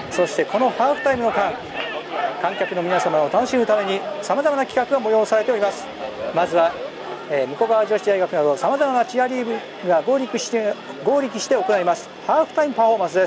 そしてこのハーフタイムの間、観客の皆様を楽しむためにさまざまな企画が催されております。まずは、武庫川女子大学などさまざまなチアリーブが合力して行いますハーフタイムパフォーマンスです。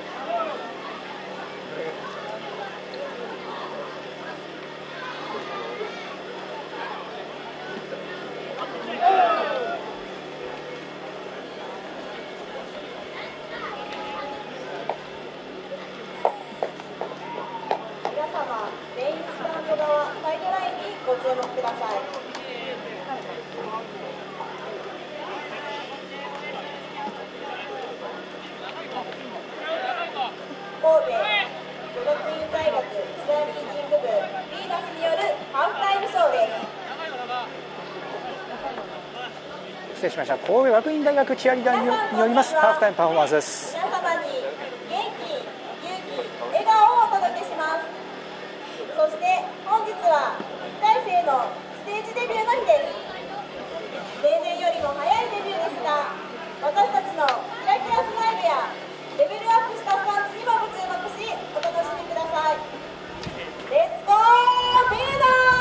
失礼しました。神戸学院大学チアリーダーによりますハーフタイムパフォーマンスです。 皆様に元気、勇気、笑顔をお届けします。そして本日は1回生のステージデビューの日です。例年よりも早いデビューですが、私たちのキラキラスマイルやレベルアップしたスタンスにもご注目しお楽しみください。レッツゴービーダー。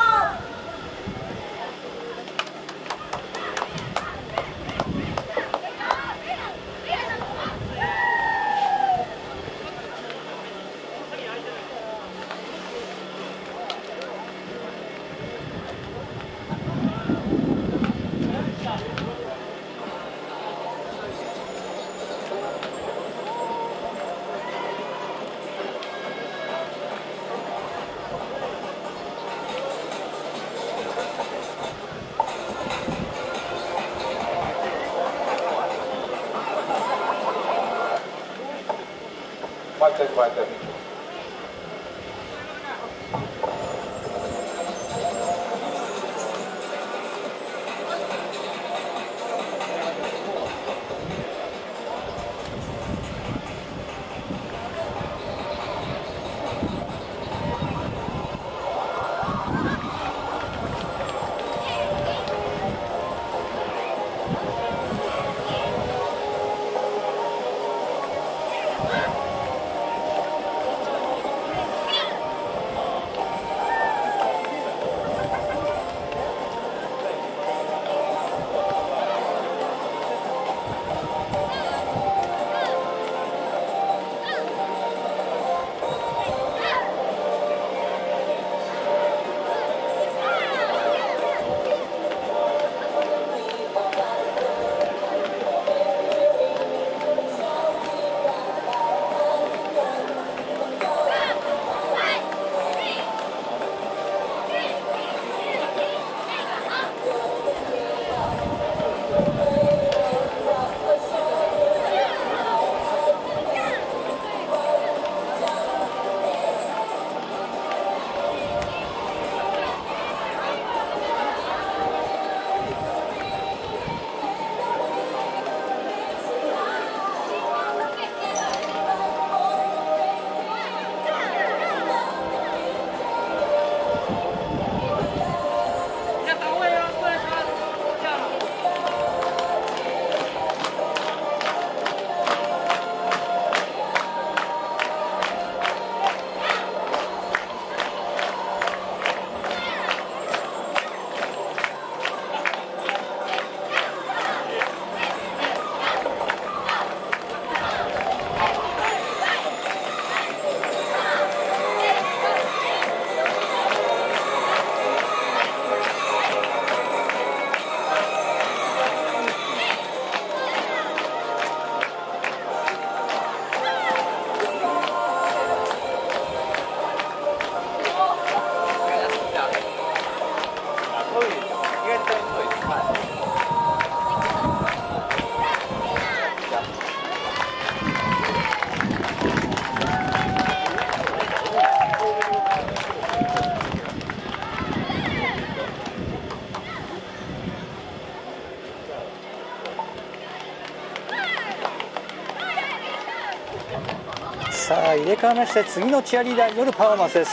さあ入れ替わりまして次のチアリーダーによるパフォーマンスです。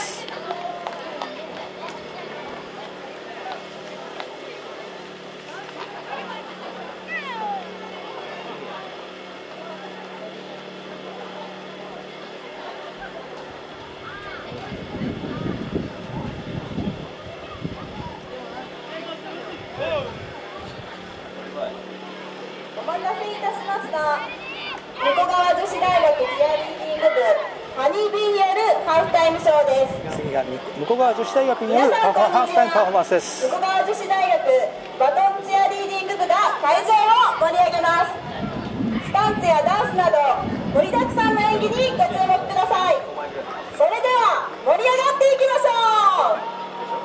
お待たせいたしました。横川女子大学チアリーディング部ハニービーによるハーフタイムショーです。 次が向川女子大学によるハーフタイムパフォーマンスです。 横川女子大学バトンチアリーディング部が会場を盛り上げます。スタンツやダンスなど盛りだくさんの演技にご注目ください。それでは盛り上がっていきましょう。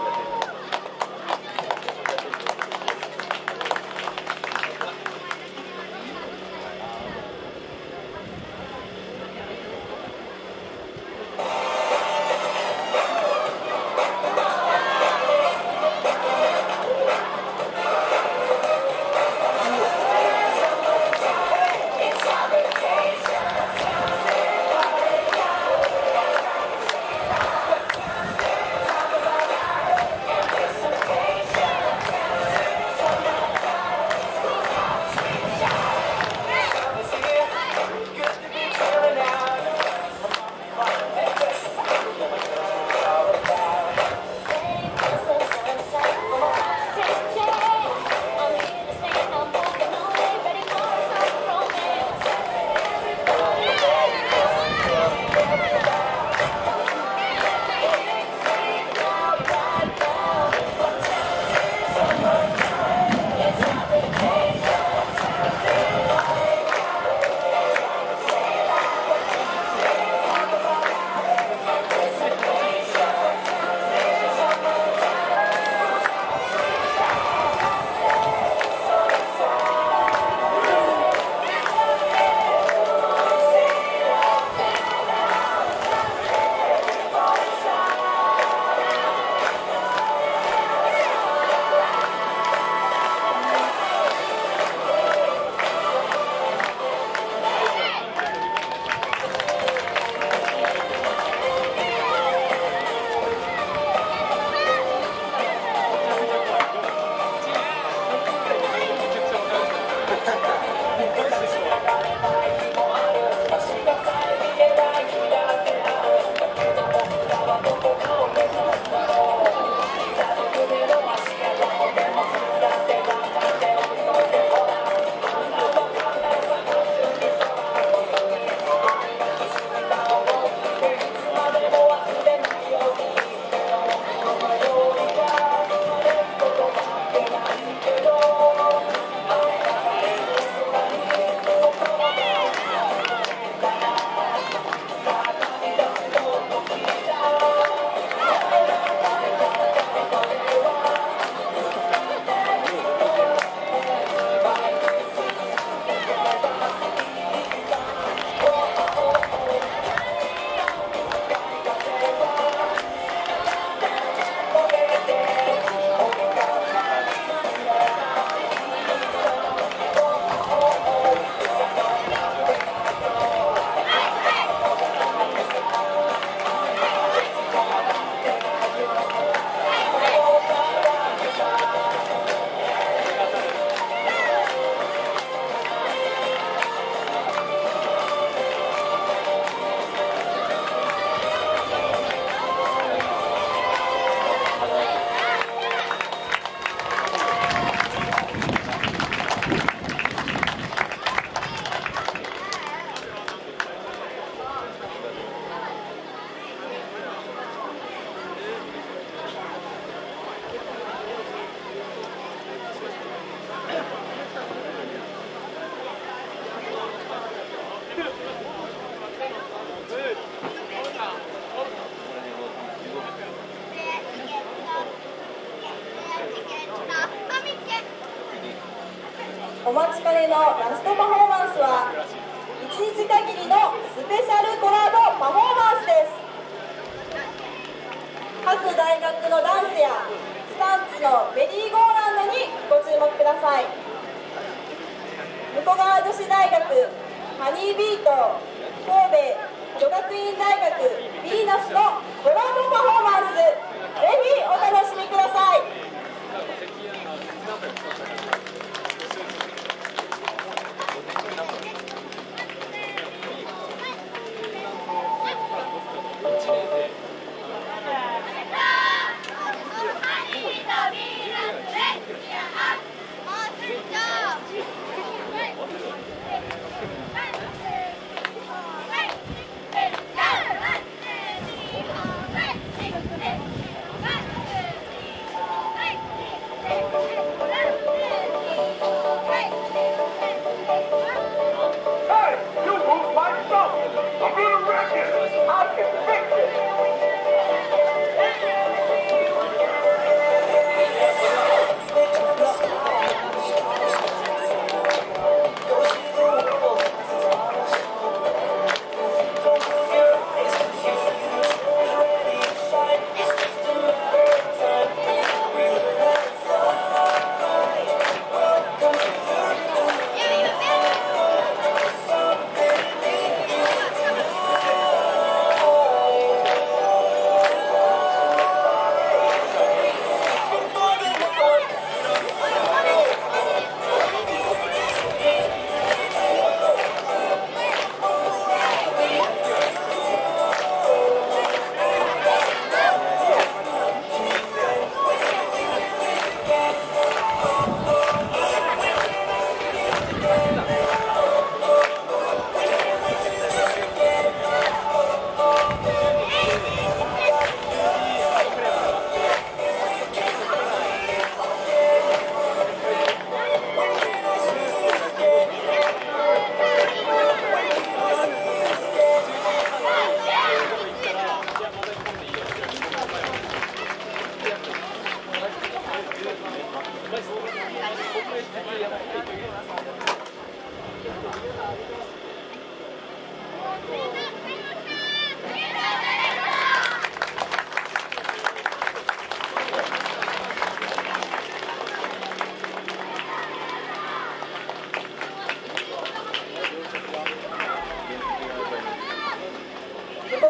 お待ちかねのラストパフォーマンスは1日限りのスペシャルコラボパフォーマンスです。各大学のダンスやスタンツのメリーゴーランドにご注目ください。向川女子大学ハニービート神戸女学院大学ヴィーナスのコラボパフォーマンス、ぜひお楽しみください。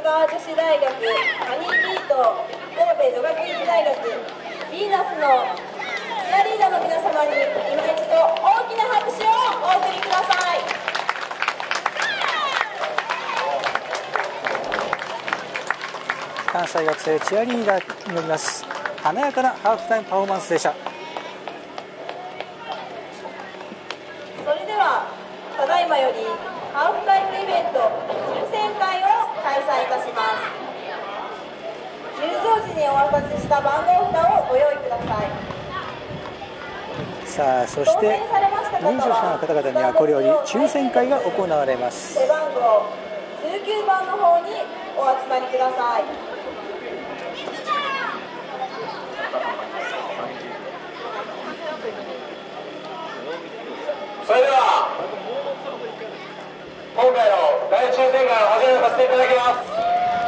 川女子大学ハニービート神戸女学院大学ヴィーナスのチアリーダーの皆様に今一度大きな拍手をお送りください。 関西学生チアリーダーによります華やかなハーフタイムパフォーマンスでした。 それではただいまよりハーフタイムイベント抽選会を開催いたします。入場時にお渡しした番号札をご用意ください。 さあ、そして入場者の方々にはこれより抽選会が行われます。 背番号19番の方にお集まりください。 それでは今回の大抽選会を始めさせていただきます。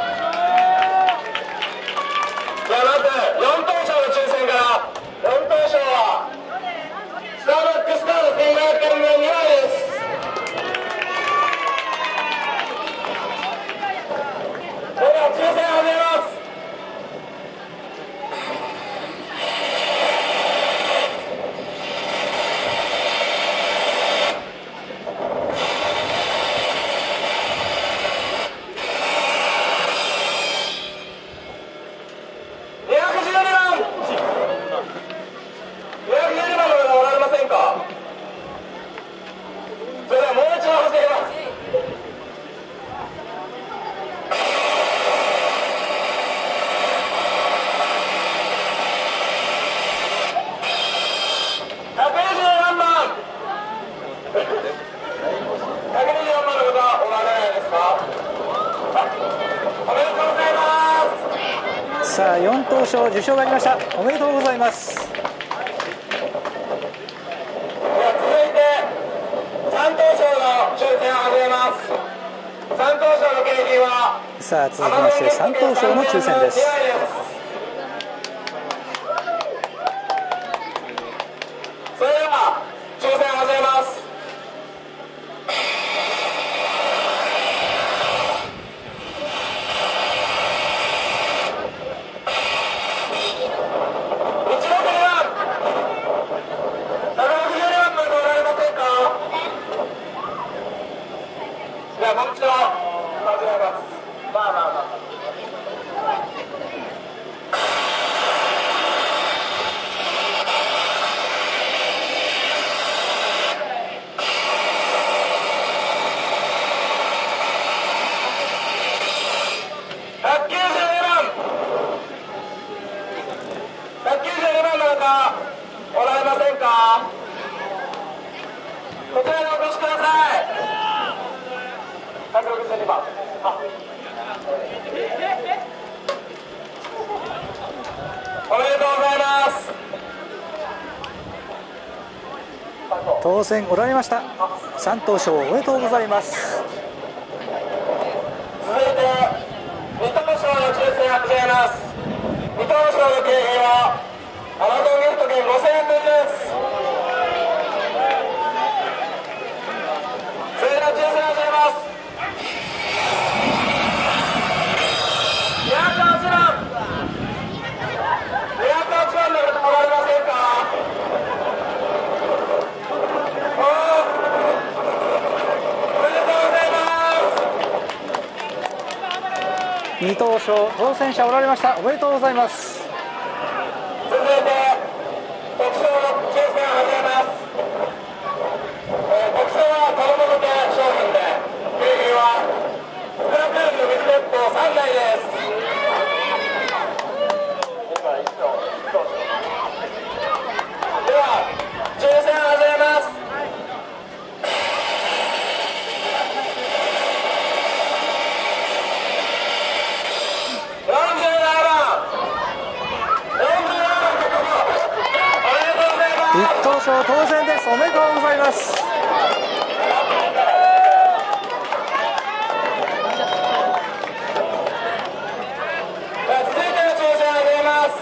ではまず4等賞の抽選から。4等賞はスターバックスカード1500円分2枚です。それでは抽選を始めます。 さあ、4等賞受賞がありました。おめでとうございます。 では続いて3等賞の抽選を始めます。3等賞の景品はさあ、続きまして3等賞の抽選です。 それでは抽選を始めます。もう一度始めます。まあまあまあ。192番の方おられませんか。こちらにお越しください。162番。おめでとうございます。 当選おられました。3等賞おめでとうございます。 続いて2等賞の抽選を始めます。2等賞の景品はアマゾンギフト券5000円分です。それでは抽選を始めます。208番の方おられませんか。おめでとうございます。 2等賞当選者おられました。おめでとうございます。 続いて特賞の抽選を始めます。特賞は子ども向け商品で景品はスクラプーンの水鉄砲3台です。では抽選を始めます。 1等賞当選です。おめでとうございます。 続いての抽選を始めます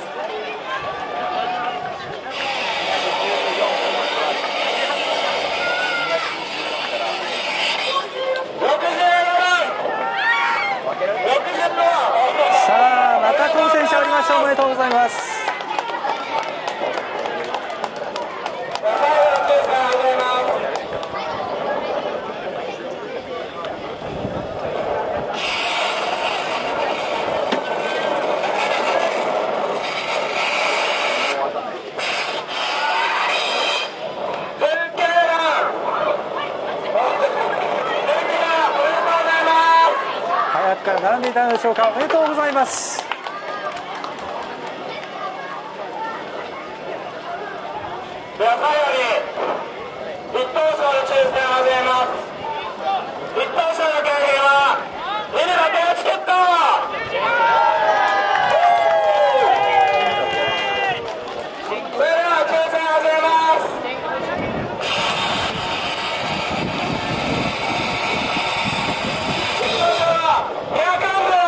。67番さあまた当選者ありました。おめでとうございます。早くから並んでいたのでしょうか。おめでとうございます。 では最後に一等賞の抽選を始めます。一等賞の景品はミネラペアチケット。それでは抽選を始めます。一等賞はエアカンブ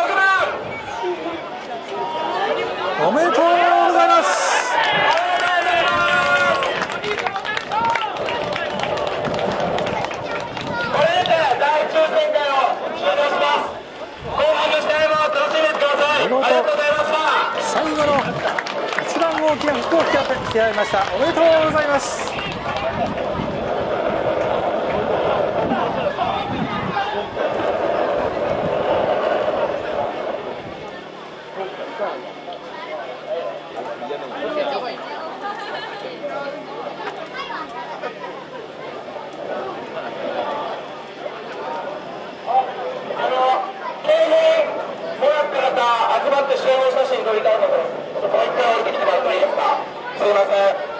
6万。 おめでとうございます。最後の一番大きな服を着てられました。おめでとうございます。 集まって集合写真撮りたいので、もう一回降りてきてもらっていいですか。すいません。